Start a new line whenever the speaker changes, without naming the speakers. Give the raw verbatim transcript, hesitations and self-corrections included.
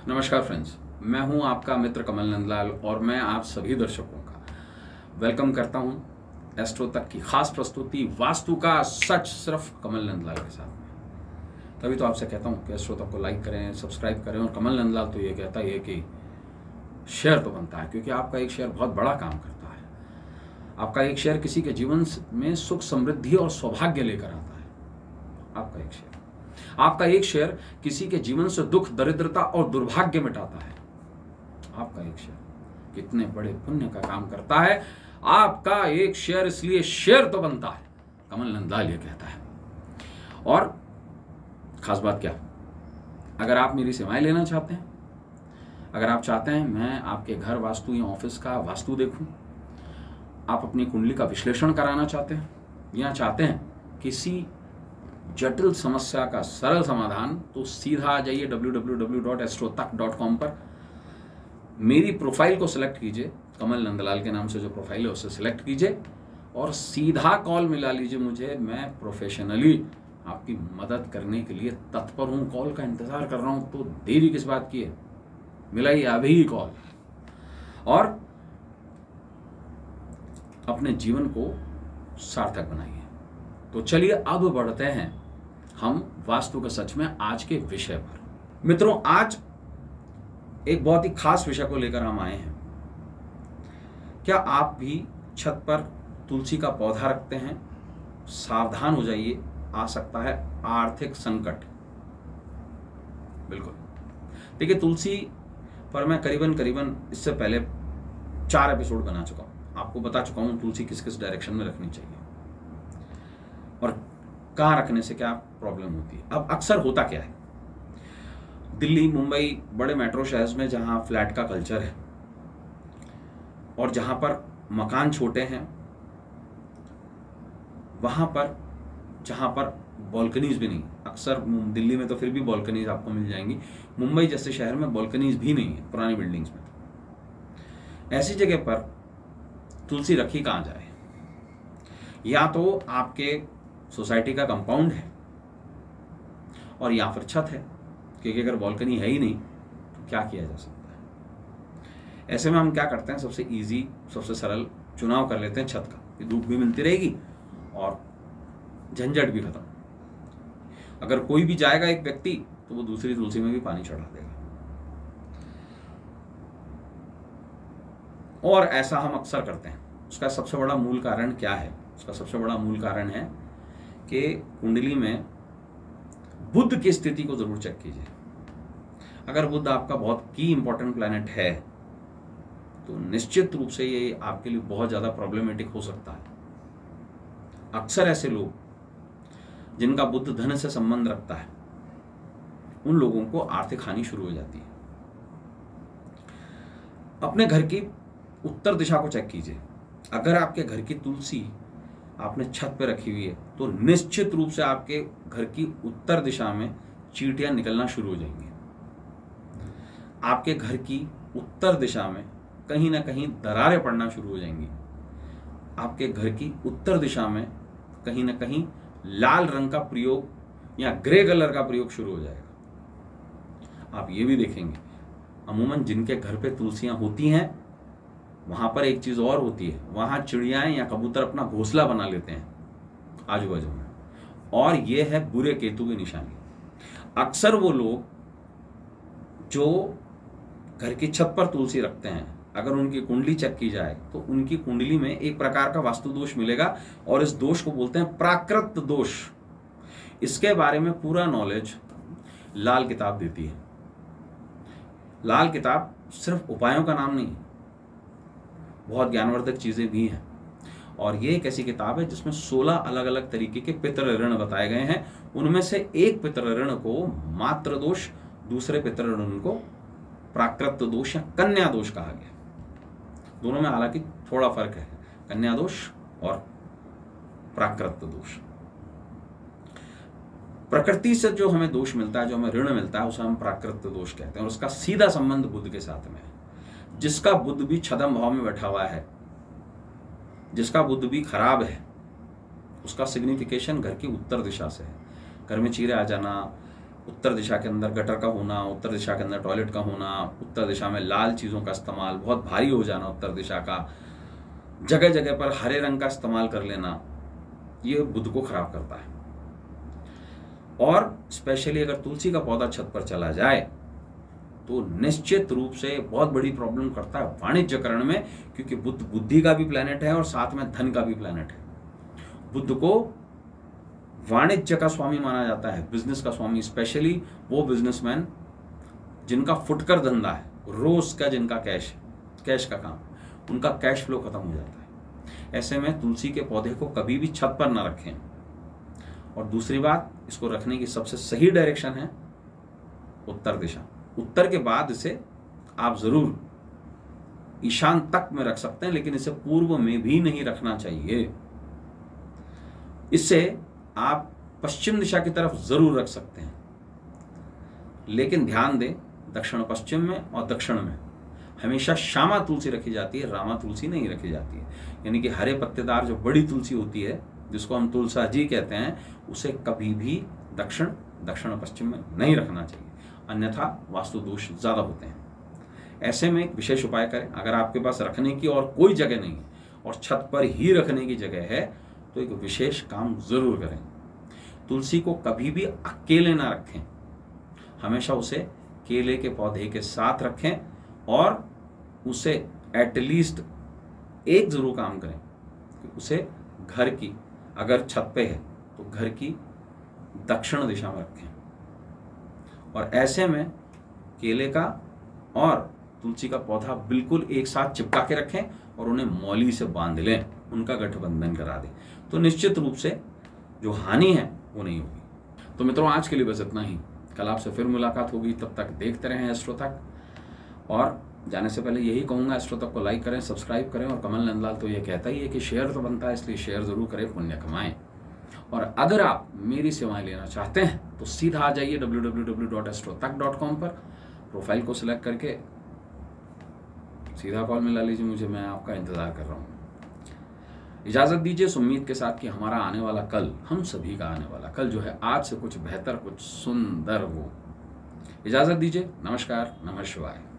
नमस्कार फ्रेंड्स, मैं हूं आपका मित्र कमल नंदलाल और मैं आप सभी दर्शकों का वेलकम करता हूं एस्ट्रो तक की खास प्रस्तुति वास्तु का सच सिर्फ कमल नंदलाल के साथ में। तभी तो आपसे कहता हूं कि एस्ट्रो तक को लाइक करें, सब्सक्राइब करें। और कमल नंदलाल तो ये कहता है कि शेयर तो बनता है, क्योंकि आपका एक शेयर बहुत बड़ा काम करता है। आपका एक शेयर किसी के जीवन में सुख, समृद्धि और सौभाग्य लेकर आता है। आपका एक शेयर आपका एक शेयर किसी के जीवन से दुख, दरिद्रता और दुर्भाग्य मिटाता है। आपका एक शेयर कितने बड़े पुण्य का काम करता है। आपका एक शेयर इसलिए शेयर तो बनता है, कमल नंदलाल ये कहता है। और खास बात क्या, अगर आप मेरी सेवाएं लेना चाहते हैं, अगर आप चाहते हैं मैं आपके घर वास्तु या ऑफिस का वास्तु देखूं, आप अपनी कुंडली का विश्लेषण कराना चाहते हैं या चाहते हैं किसी जटिल समस्या का सरल समाधान, तो सीधा आ जाइए W W W dot astrotak dot com पर। मेरी प्रोफाइल को सिलेक्ट कीजिए, कमल नंदलाल के नाम से जो प्रोफाइल है उसे सिलेक्ट कीजिए और सीधा कॉल मिला लीजिए मुझे। मैं प्रोफेशनली आपकी मदद करने के लिए तत्पर हूं। कॉल का इंतजार कर रहा हूं, तो देरी किस बात की है, मिलाइए अभी ही कॉल और अपने जीवन को सार्थक बनाइए। तो चलिए अब बढ़ते हैं हम वास्तु के सच में आज के विषय पर। मित्रों, आज एक बहुत ही खास विषय को लेकर हम आए हैं। क्या आप भी छत पर तुलसी का पौधा रखते हैं? सावधान हो जाइए, आ सकता है आर्थिक संकट। बिल्कुल। देखिए, तुलसी पर मैं करीबन करीबन इससे पहले चार एपिसोड बना चुका हूं। आपको बता चुका हूं तुलसी किस किस डायरेक्शन में रखनी चाहिए और कहाँ रखने से क्या प्रॉब्लम होती है। अब अक्सर होता क्या है, दिल्ली, मुंबई, बड़े मेट्रो शहर में जहाँ फ्लैट का कल्चर है और जहाँ पर मकान छोटे हैं, वहाँ पर जहाँ पर बालकनीज भी नहीं, अक्सर दिल्ली में तो फिर भी बालकनीज आपको मिल जाएंगी, मुंबई जैसे शहर में बालकनीज भी नहीं है पुरानी बिल्डिंग्स में। ऐसी जगह पर तुलसी रखी कहाँ जाए? या तो आपके सोसाइटी का कंपाउंड है और या फिर छत है, क्योंकि अगर बालकनी है ही नहीं तो क्या किया जा सकता है। ऐसे में हम क्या करते हैं, सबसे इजी, सबसे सरल चुनाव कर लेते हैं छत का, कि धूप भी मिलती रहेगी और झंझट भी खत्म। अगर कोई भी जाएगा एक व्यक्ति तो वो दूसरी तुलसी में भी पानी चढ़ा देगा। और ऐसा हम अक्सर करते हैं। उसका सबसे बड़ा मूल कारण क्या है? उसका सबसे बड़ा मूल कारण है कि कुंडली में बुध की स्थिति को जरूर चेक कीजिए। अगर बुध आपका बहुत की इंपॉर्टेंट प्लैनेट है तो निश्चित रूप से ये आपके लिए बहुत ज्यादा प्रॉब्लमेटिक हो सकता है। अक्सर ऐसे लोग जिनका बुध धन से संबंध रखता है, उन लोगों को आर्थिक हानि शुरू हो जाती है। अपने घर की उत्तर दिशा को चेक कीजिए। अगर आपके घर की तुलसी आपने छत पे रखी हुई है तो निश्चित रूप से आपके घर की उत्तर दिशा में चींटियां निकलना शुरू हो जाएंगी। आपके घर की उत्तर दिशा में कहीं ना कहीं दरारें पड़ना शुरू हो जाएंगी। आपके घर की उत्तर दिशा में कहीं ना कहीं लाल रंग का प्रयोग या ग्रे कलर का प्रयोग शुरू हो जाएगा। आप ये भी देखेंगे, अमूमन जिनके घर पे तुलसियां होती हैं वहां पर एक चीज और होती है, वहां चिड़ियाएं या कबूतर अपना घोंसला बना लेते हैं आजू बाजू में, और ये है बुरे केतु की निशानी। अक्सर वो लोग जो घर की छत पर तुलसी रखते हैं, अगर उनकी कुंडली चेक की जाए तो उनकी कुंडली में एक प्रकार का वास्तु दोष मिलेगा और इस दोष को बोलते हैं प्राकृत दोष। इसके बारे में पूरा नॉलेज लाल किताब देती है। लाल किताब सिर्फ उपायों का नाम नहीं, बहुत ज्ञानवर्धक चीजें भी हैं। और ये एक ऐसी किताब है जिसमें सोलह अलग अलग तरीके के पितृ ऋण बताए गए हैं। उनमें से एक पितृ ऋण को मात्र दोष, दूसरे पितृ ऋण को प्राकृत दोष या कन्या दोष कहा गया। दोनों में हालांकि थोड़ा फर्क है, कन्या दोष और प्राकृत दोष। प्रकृति से जो हमें दोष मिलता है, जो हमें ऋण मिलता है, उसे हम प्राकृत दोष कहते हैं और उसका सीधा संबंध बुध के साथ में है। जिसका बुध भी छदम भाव में बैठा हुआ है, जिसका बुध भी खराब है, उसका सिग्निफिकेशन घर की उत्तर दिशा से है। घर में चीरे आ जाना, उत्तर दिशा के अंदर गटर का होना, उत्तर दिशा के अंदर टॉयलेट का होना, उत्तर दिशा में लाल चीज़ों का इस्तेमाल, बहुत भारी हो जाना उत्तर दिशा का, जगह जगह पर हरे रंग का इस्तेमाल कर लेना, ये बुध को खराब करता है। और स्पेशली अगर तुलसी का पौधा छत पर चला जाए तो निश्चित रूप से बहुत बड़ी प्रॉब्लम करता है वाणिज्यकरण में, क्योंकि बुध बुद्धि का भी प्लैनेट है और साथ में धन का भी प्लैनेट है। बुध को वाणिज्य का स्वामी माना जाता है, बिजनेस का स्वामी, स्पेशली वो बिजनेसमैन जिनका फुटकर धंधा है, रोज का जिनका कैश कैश का काम, उनका कैश फ्लो खत्म हो जाता है। ऐसे में तुलसी के पौधे को कभी भी छत पर ना रखें। और दूसरी बात, इसको रखने की सबसे सही डायरेक्शन है उत्तर दिशा। उत्तर के बाद इसे आप जरूर ईशान तक में रख सकते हैं, लेकिन इसे पूर्व में भी नहीं रखना चाहिए। इससे आप पश्चिम दिशा की तरफ जरूर रख सकते हैं, लेकिन ध्यान दें दक्षिण पश्चिम में और दक्षिण में हमेशा श्यामा तुलसी रखी जाती है, रामा तुलसी नहीं रखी जाती है। यानी कि हरे पत्तेदार जो बड़ी तुलसी होती है, जिसको हम तुलसा जी कहते हैं, उसे कभी भी दक्षिण दक्षिण पश्चिम में नहीं रखना चाहिए, अन्यथा वास्तु दोष ज्यादा होते हैं। ऐसे में एक विशेष उपाय करें। अगर आपके पास रखने की और कोई जगह नहीं है और छत पर ही रखने की जगह है, तो एक विशेष काम जरूर करें। तुलसी को कभी भी अकेले ना रखें, हमेशा उसे केले के पौधे के साथ रखें और उसे एटलीस्ट एक जरूर काम करें कि उसे घर की, अगर छत पे है तो घर की दक्षिण दिशा में रखें। और ऐसे में केले का और तुलसी का पौधा बिल्कुल एक साथ चिपका के रखें और उन्हें मौली से बांध लें, उनका गठबंधन करा दें, तो निश्चित रूप से जो हानि है वो नहीं होगी। तो मित्रों, आज के लिए बस इतना ही। कल आपसे फिर मुलाकात होगी, तब तक देखते रहें एस्ट्रो तक। और जाने से पहले यही कहूँगा, एस्ट्रो तक को लाइक करें, सब्सक्राइब करें। और कमल नंदलाल तो ये कहता ही है कि शेयर तो बनता है, इसलिए शेयर जरूर करें, पुण्य कमाएं। और अगर आप मेरी सेवाएं लेना चाहते हैं तो सीधा आ जाइए W W W dot astrotak dot com पर, प्रोफाइल को सिलेक्ट करके सीधा कॉल मिला लीजिए मुझे, मैं आपका इंतजार कर रहा हूँ। इजाजत दीजिए इस उम्मीद के साथ कि हमारा आने वाला कल, हम सभी का आने वाला कल जो है आज से कुछ बेहतर, कुछ सुंदर हो। इजाजत दीजिए। नमस्कार, नमः शिवाय।